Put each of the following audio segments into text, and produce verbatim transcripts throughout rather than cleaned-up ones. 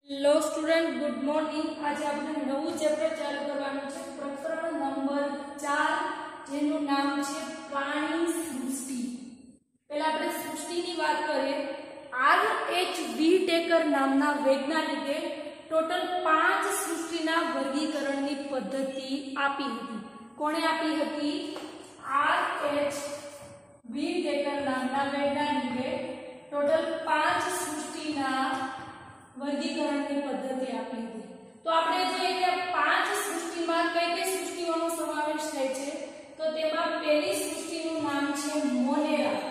Hello student, good morning. આજે આપણે નવું ચેપ્ટર ચાલુ કરવાનું છે, પ્રકરણ નંબર ચાર, જેનું નામ છે પ્રાણી સૃષ્ટિ। પહેલા આપણે સૃષ્ટિની વાત કરીએ। આર એચ વ્હીટેકર નામના વૈજ્ઞાનિકે ટોટલ પાંચ સૃષ્ટિના વર્ગીકરણની પદ્ધતિ આપી હતી। કોણે આપી હતી? આર એચ વ્હીટેકર નામના વૈજ્ઞાનિકે ટોટલ પાંચ સૃષ્ટિના વર્ગીકરણની પદ્ધતિ આપી હતી। તો આપણે જોઈએ કે પાંચ સૃષ્ટિમાં કઈ કઈ સૃષ્ટિઓનો સમાવેશ થાય છે, તો તેમાં પહેલી સૃષ્ટિનું નામ છે મોનેરા,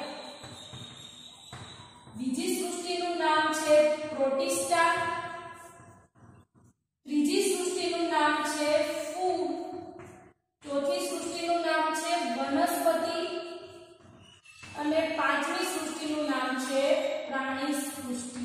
બીજી સૃષ્ટિનું નામ છે પ્રોટિસ્ટા, ત્રીજી સૃષ્ટિનું નામ છે ફૂગ, ચોથી સૃષ્ટિનું નામ છે વનસ્પતિ અને પાંચમી સૃષ્ટિનું નામ છે પ્રાણી સૃષ્ટિ।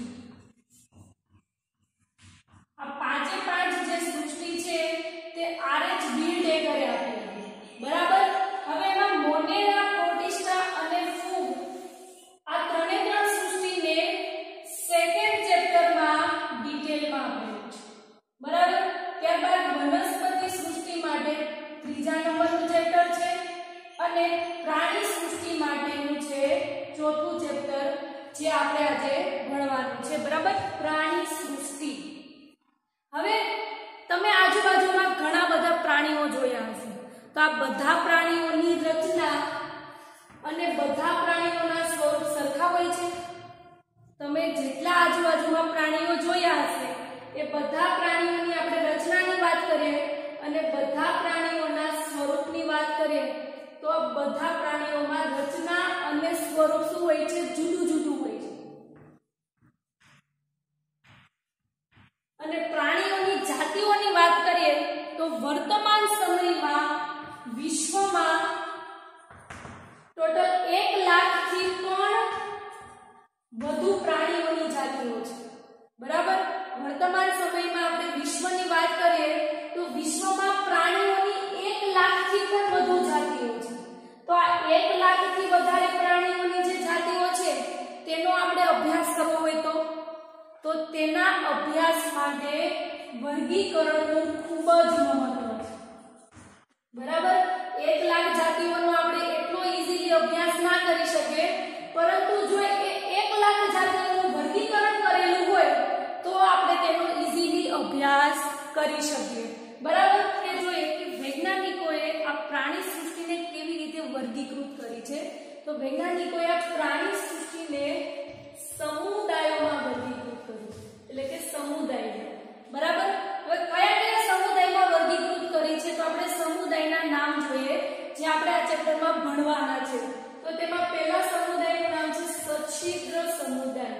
આ પાંચે પાંચ જે સૃષ્ટિ છે તે આર એચ વ્હીટેકરે આપી હતી, બરાબર। હવે એમાં મોનેરા, પ્રોટિસ્ટા અને ફૂગ આ ત્રણે ત્રણ સૃષ્ટિને સેકન્ડ ચેપ્ટરમાં ડિટેલમાં આપેલું છે, બરાબર। ત્યારબાદ વનસ્પતિ સૃષ્ટિ માટે ત્રીજા નંબરનું ચેપ્ટર છે અને પ્રાણી સૃષ્ટિ માટેનું છે ચોથું ચેપ્ટર, જે આપણે આજે ભણવાનું છે, બરાબર। પ્રાણી સૃષ્ટિ। હવે તમે આજુબાજુમાં ઘણા બધા પ્રાણીઓ જોયા હશે, તો આ બધા પ્રાણીઓની રચના અને બધા પ્રાણીઓના સ્વરૂપ સરખા હોય છે? તમે જેટલા આજુબાજુમાં પ્રાણીઓ જોયા હશે એ બધા પ્રાણીઓની આપણે રચનાની વાત કરીએ અને બધા પ્રાણીઓના સ્વરૂપની વાત કરીએ તો બધા પ્રાણીઓમાં રચના અને સ્વરૂપ શું હોય છે? જુદું જુદું હોય છે। અને પ્રાણીઓની જાતિઓની વાત કરીએ તો વર્તમાન સમયમાં વિશ્વમાં ટોટલ એક લાખ થી પણ વધુ પ્રાણીઓની જાતિઓ છે, બરાબર। વર્તમાન સમયમાં આપણે વિશ્વની વાત કરીએ તો વિશ્વમાં પ્રાણીઓની એક લાખ થી પણ વધુ જાતિઓ છે। તો આ એક લાખ થી વધારે પ્રાણીઓની જે જાતિઓ છે તેનો આપણે અભ્યાસ કરવો હોય તો તો તેના અભ્યાસ માટે વર્ગીકરણનું ખૂબ જ મહત્વ છે, બરાબર। એક લાખ જાતિઓનો આપણે એટલો ઈઝીલી અભ્યાસ ના કરી શકીએ, પરંતુ જો એ એક લાખ જાતિઓનું વર્ગીકરણ કરેલું હોય તો આપણે તેનો ઈઝીલી અભ્યાસ કરી શકીએ, બરાબર। કે જોઈએ કે વૈજ્ઞાનિકોએ આ પ્રાણી સૃષ્ટિને કેવી રીતે વર્ગીકૃત કરી છે, તો વૈજ્ઞાનિકોએ આ પ્રાણી સૃષ્ટિને સમુદાયોમાં વર્ગીકૃત કર્યું, એટલે કે સમુદાય, બરાબર। હવે કયા કયા સમુદાયમાં વર્ગીકૃત કરી છે તો આપણે સમુદાયના નામ જોઈએ, જે આપણે આ ચેપ્ટરમાં ભણવાના છે। તો તેમાં પહેલા સમુદાયનું નામ છે સચ્છિદ્ર સમુદાય,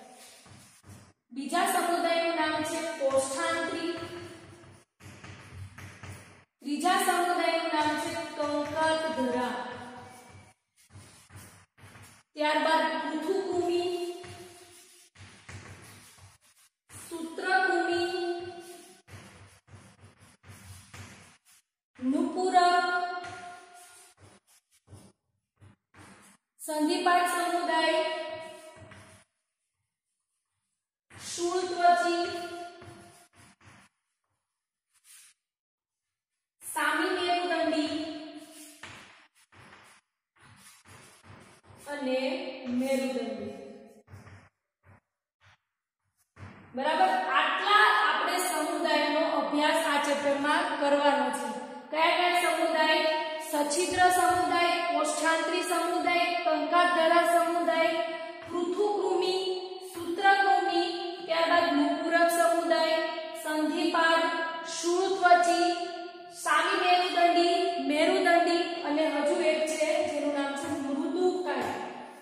બીજા સમુદાયનું નામ છે કોષ્ઠાંત્રી, ત્રીજા સમુદાયનું નામ છે કંકાતધરા, ત્યારબાદ પૃથુકૃમિ, સૂત્રકૃમિ, નુપુરક, સંધિપાદ સમુદાય, શૂળત્વચી, સામી મેરુદંડી અને મેરુદંડી, બરાબર। આટલા આપણે સમુદાયનો અભ્યાસ આ ચેપ્ટરમાં કરવાનો છે। કયા કયા સમુદાય? સચ્છિદ્ર સમુદાય, કોષ્ઠાંત્રી સમુદાય, કંકાતધરા સમુદાય, પૃથુકૃમિ, સૂત્રકૃમિ, ત્યારબાદ નુપુરક સમુદાય, સંધિપાદ, શૂળત્વચી, સામી મેરુદંડી, મેરુદંડી અને હજુ એક છે જેનું નામ છે મૃદુકાય।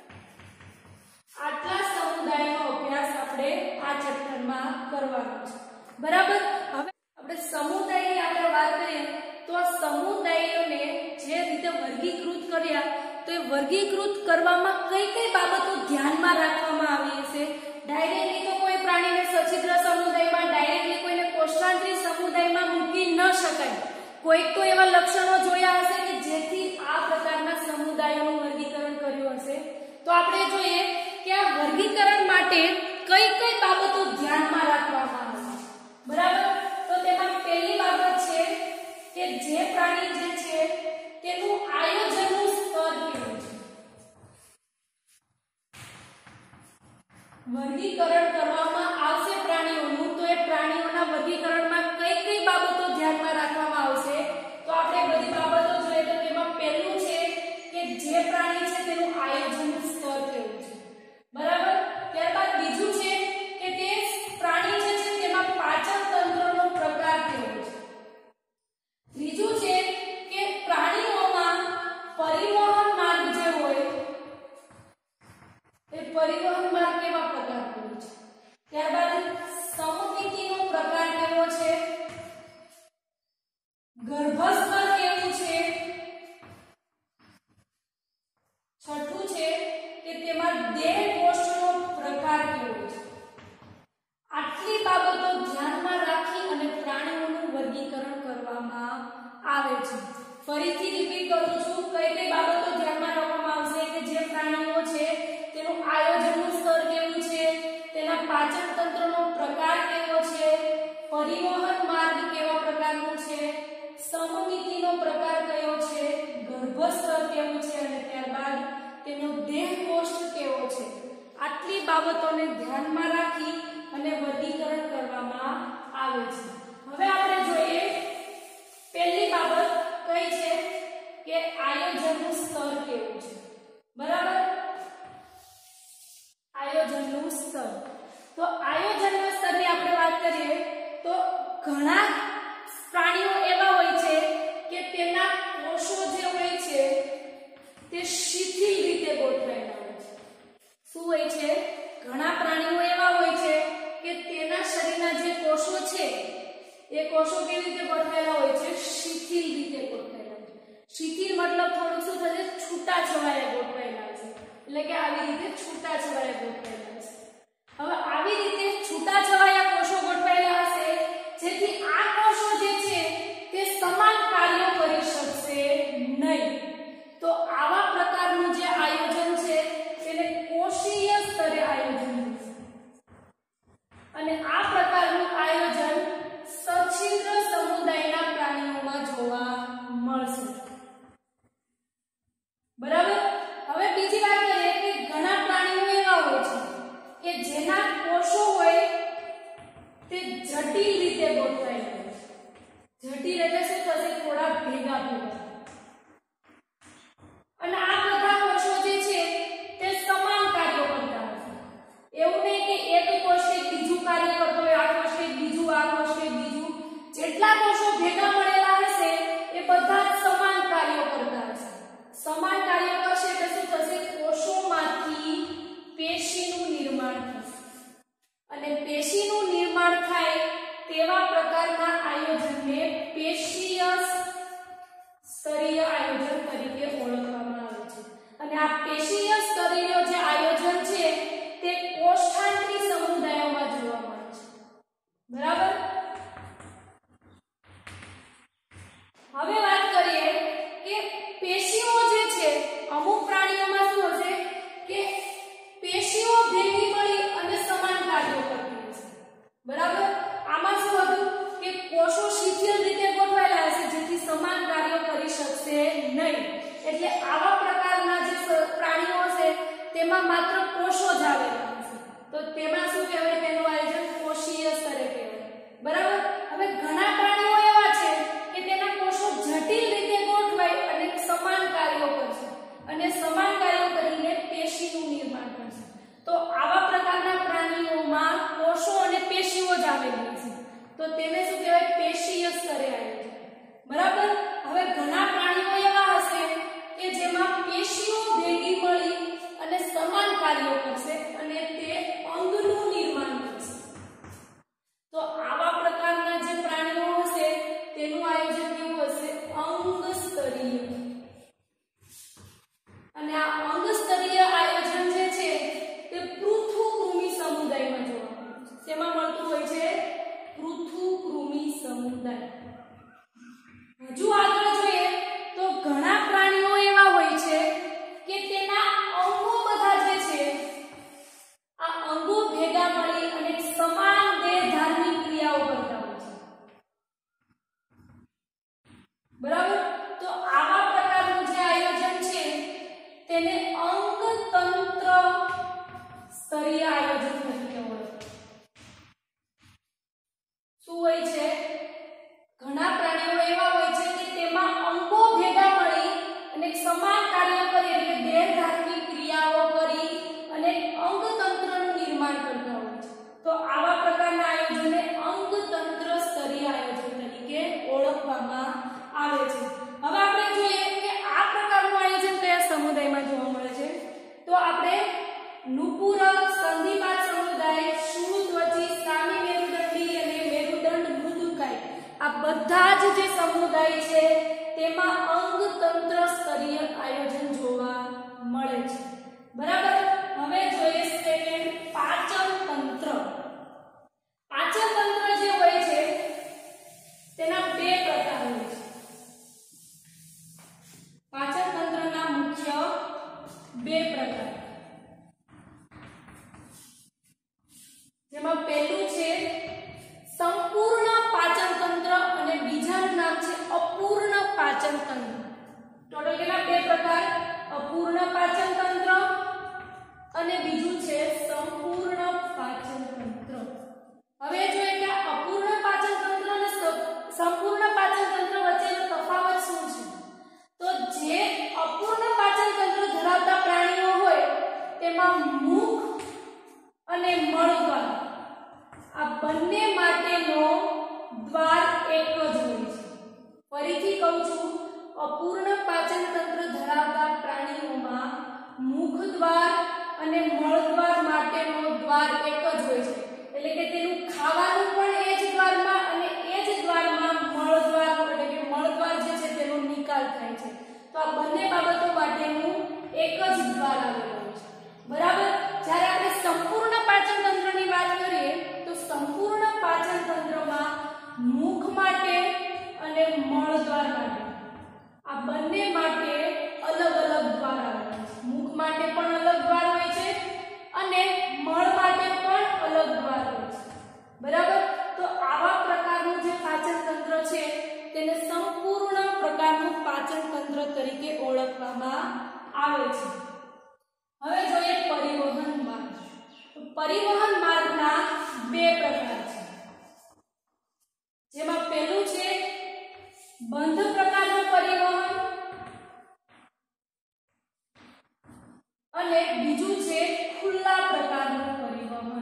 આટલા સમુદાયનો અભ્યાસ આપણે આ ચેપ્ટરમાં કરવાનો છે, બરાબર। હવે આપણે સમુદાયની આપણે વાત કરીએ તો આ સમુદાયોને જે રીતે વર્ગીકૃત કર્યા તો એ વર્ગીકૃત કરવામાં કઈ કઈ બાબતો ધ્યાનમાં રાખવામાં આવી હશે? ડાયરેક્ટલી તો કોઈ પ્રાણીને સચ્છિદ્ર સમુદાયમાં, ડાયરેક્ટલી કોઈને કોષ્ઠાંત્રી સમુદાયમાં મૂકી ન શકાય। કોઈક તો એવા લક્ષણો જોયા હશે કે જેથી આ પ્રકારના સમુદાયોનું વર્ગીકરણ કર્યું હશે। તો આપણે જોઈએ કે આ વર્ગીકરણ માટે કઈ કઈ બાબતો ધ્યાનમાં રાખવામાં આવે। વર્ગીકરણ કરવામાં આવશે પ્રાણીઓનું, તો એ પ્રાણીઓના વર્ગીકરણમાં કઈ કઈ બાબતો ધ્યાનમાં રાખવામાં આવશે? તો આપણે બધી બાબતો જોઈએ તો તેમાં પહેલું છે કે જે પ્રાણી છે તેનું આયોજનનું સ્તર કેવું છે, બરાબર. ત્યારબાદ બીજું છે કે તે પ્રાણી જે છે તેમાં પાચન તંત્રનો પ્રકાર કેવો છે. ત્રીજું છે કે પ્રાણીઓમાં પરિવહન માર્ગ જે હોય એ પરિવહન માર્ગ કેવા પ્રકારનો હોય છે. ત્યારબાદ સમમિતિનો પ્રકાર કેવો છે, ગર્ભસ્તર કેવું છે. છઠ્ઠું છે કે તેમાં દેહ કોષનો પ્રકાર કેવો છે. આટલી બાબતો ધ્યાનમાં રાખી અને પ્રાણીઓનું વર્ગીકરણ કરવામાં આવે છે. ફરીથી રિપીટ કરું છું, કઈ કઈ બાબતો ધ્યાનમાં રાખવામાં આવશે કે જે પ્રાણીઓ છે તેનું આયોજનનું સ્તર કેવું છે, તેના પાચન તંત્રનો પ્રકાર કેવો છે, પરિવહન માર્ગ કેવા પ્રકારનો છે, સમમિતિનો પ્રકાર કયો છે, ગર્ભસ્તર કેવું છે અને ત્યારબાદ તેનો દેહ કોષ્ઠ કેવો છે. આટલી બાબતોને ધ્યાનમાં રાખી અને વર્ગીકરણ કરવામાં આવે છે. હવે આપણે જોઈએ પહેલી બાબત કઈ છે કે આયોજનનું સ્તર કેવું છે, બરાબર. આયોજનનું સ્તર, તો આયોજનના સ્તરની આપણે વાત કરીએ તો ઘણા પ્રાણીઓ એવા હોય છે કે તેના કોષો જે હોય છે તે શિથિલ રીતે ગોઠવાયેલા હોય છે. શું હોય છે? ઘણા પ્રાણીઓ એવા હોય છે કે તેના શરીરના જે કોષો છે એ કોષો કેવી રીતે ગોઠવાયેલા હોય છે? શિથિલ રીતે ગોઠવાયેલા હોય છે. શિથિલ મતલબ થોડું શું થશે? છૂટા છવાયા ગોઠવાયેલા છે, એટલે કે આવી રીતે છૂટા છવાયા ગોઠવાયેલા છે. હવે આવી રીતે છૂટા છવાયા કોષો ગોઠવાયેલા હશે જેથી આ કોષો જે છે તે સમાન કાર્યો કરી શકશે નહીં. તો આવા પ્રકારનું જે આયોજન છે તેને કોષીય સ્તરે આયોજન છે. અને આ પ્રકારનું આયોજન સછિદ્ર સમુદાયના પ્રાણીઓમાં જોવા મળશે, બરાબર. હવે બીજી વાત કરીએ કે ઘણા પ્રાણીઓ એવા હોય છે કે જેના કોષો હોય તે જટિલ રીતે ગોઠવાયેલા હોય છે. જટિલ એટલે શું થશે? થોડા ભેગા ભેગા. અને આ બધા કોષો જે છે તે સમાન કાર્યો કરતા હશે. એવું નહીં કે એક કોષ એક બીજું કાર્ય કરતો હોય, આ કોષ એક બીજું, આ કોષ એક બીજું. જેટલા કોષો ભેગા મળેલા હશે એ બધા જ સમાન કાર્યો કરતા હશે. સમાન કાર્યો કરશે એટલે શું થશે? કોષોમાંથી પેશીનું નિર્માણ થશે. અને પેશીનું નિર્માણ થાય તેવા પ્રકારના આયોજનને પેશીય સ્તરીય આયોજન તરીકે ઓળખવામાં આવે છે. અને આ પેશીય સ્તરીય જે આયોજન છે તે કોષાંતરી સમુદાયોમાં જોવા મળે છે, બરાબર. હવે વાત કરીએ કે પેશીઓ જે છે અમુક પ્રાણીઓમાં શું હશે કે પેશીઓ ભેગી મળી અને સમાન કાર્યો કરતી હશે, બરાબર. આમાં શું હતું કે કોષો શિથિલ રીતે ગોઠવાયેલા હશે જેથી સમાન કાર્યો કરી શકશે નહીં. એટલે આવા પ્રકારના જે પ્રાણીઓ હશે તેમાં માત્ર કોષો જ આવેલા હશે. તો તેમાં શું કહેવાય? તેનું આયોજન કોષીય સ્તરે કહેવાય, બરાબર. હવે ઘણા પ્રાણીઓ એવા છે કે તેના કોષો જટિલ રીતે ગોઠવાય અને સમાન કાર્યો કરશે અને સમાન કાર્યો કરીને પેશીનું નિર્માણ કરશે. તો આવા પ્રકારના પ્રાણીઓમાં કોષો અને પેશીઓ જ આવેલી છે. તો તેને શું કહેવાય? પેશીય સ્તરે આયોજન, બરાબર. હવે ઘણા પ્રાણીઓ એવા હશે કે જેમાં પેશીઓ ભેગી મળી અને સમાન કાર્યો કરશે અને તે અંગનું નિર્માણ કરશે. તો આવા પ્રકાર બે પ્રકાર, જેમાં પહેલું છે સંપૂર્ણ પાચન તંત્ર અને બીજાનું નામ છે અપૂર્ણ પાચન તંત્ર. ટોટલ કેટલા? બે પ્રકાર, અપૂર્ણ પાચન તંત્ર અને બીજું છે સંપૂર્ણ પાચન તંત્ર. હવે જોઈએ કે અપૂર્ણ પાચન તંત્ર અને સંપૂર્ણ પાચન તંત્ર વચ્ચેનો તફાવત શું છે? તો જે અપૂર્ણ પાચન તંત્ર ધરાવતા પ્રાણીઓ હોય તેમાં મુખ અને મળદ્વાર આ બંને માટેનો દ્વાર એક જ હોય છે. ફરીથી કહું છું, અપૂર્ણ પાચન તંત્ર ધરાવતા પ્રાણીઓમાં મુખ દ્વાર અને મળદ્વાર માટેનો દ્વાર એક જ હોય છે. એટલે કે તેનું ખાવાનું પણ એ જ દ્વારમાં અને એ જ દ્વારમાં મળદ્વાર એટલે કે મળદ્વાર જે છે તેનો નિકાલ થાય છે. તો આ બંને બાબતો માટેનું એક જ દ્વાર આવેલું હોય છે. બરાબર. જ્યારે આપણે સંપૂર્ણ પાચન તંત્રની વાત કરીએ તો સંપૂર્ણ પાચન તંત્રમાં મુખ માટે અને મળદ્વાર માટે આ બંને માટે અલગ અલગ દ્વાર આવેલા છે. મુખ માટે પણ અલગ દ્વાર હોય છે અને મળ માટે પણ અલગ દ્વાર હોય છે. બરાબર. તો આવા પ્રકારનું જે પાચન તંત્ર છે તેને સંપૂર્ણ પ્રકારનું પાચન તંત્ર તરીકે ઓળખવામાં આવે છે. હવે જોઈએ પરિવહન માર્ગ. પરિવહન માર્ગના બે પ્રકાર છે, જેમાં પહેલું છે બંધ પ્રકારનું પરિવહન અને બીજું છે ખુલ્લા પ્રકારનું પરિવહન.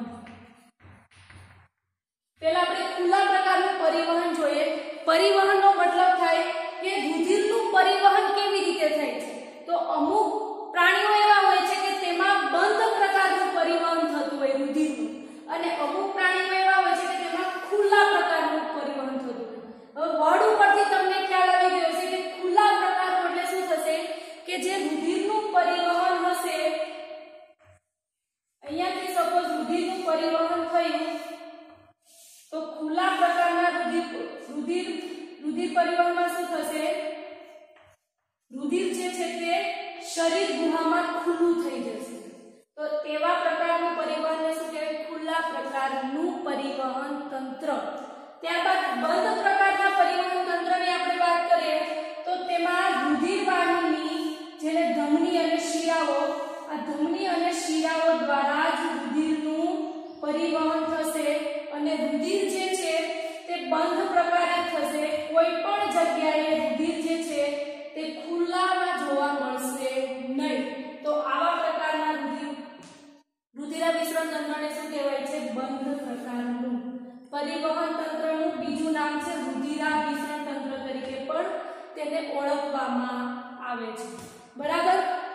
પહેલા આપણે ખુલ્લા પ્રકારનું પરિવહન જોઈએ. પરિવહનનો મતલબ થાય કે રુધિરનું પરિવહન કેવી રીતે થાય છે. તો અમુક પ્રાણીઓ એવા હોય છે કે તેમાં બંધ પ્રકારનું પરિવહન થતું હોય રુધિરનું, અને અમુક પ્રાણીઓ એવા હોય છે કે તેમાં ખુલ્લા પ્રકારનું પરિવહન થતું હોય. હવે વર્ડ ઉપરથી તમને ખ્યાલ આવી ગયો છે કે ખુલ્લા પ્રકારનું એટલે શું થશે કે જે રુધિરનું પરિવહન હશે, અહીંયાથી સપોઝ રુધિરનું પરિવહન થયું તો ખુલ્લા પ્રકારના રુધિર રુધિર રુધિર પરિવહનમાં શું થશે? રુધિર જે છે તે શરીર ગુહામાં ખુલ્લું થઈ જશે. તો તેવા પ્રકારનું પરિવહનને શું કહેવાય? ખુલ્લા પ્રકારનું પરિવહન તંત્ર. ત્યારબાદ બંધ પ્રકારના પરિવહન તંત્રની આપણે વાત કરીએ તો તેમાં રુધિર વાહિની, જેને ધમની અને શિરાઓ, આ ધમની અને શિરાઓ દ્વારા જ રુધિરનું પરિવહન થશે અને રુધિર જે છે તે બંધ પ્રકારે થશે. કોઈ પણ જગ્યાએ રુધિર જે છે તે ખુલ્લામાં જોવા મળશે નહીં. તો આવા પ્રકારના રુધિર રુધિરાભિસરણ તંત્રને શું કહેવાય છે? બંધ પ્રકારનું પરિવહન તંત્રનું બીજું નામ છે રુધિરાભિસરણ તંત્ર તરીકે પણ તેને ઓળખવામાં આવે છે. બરાબર.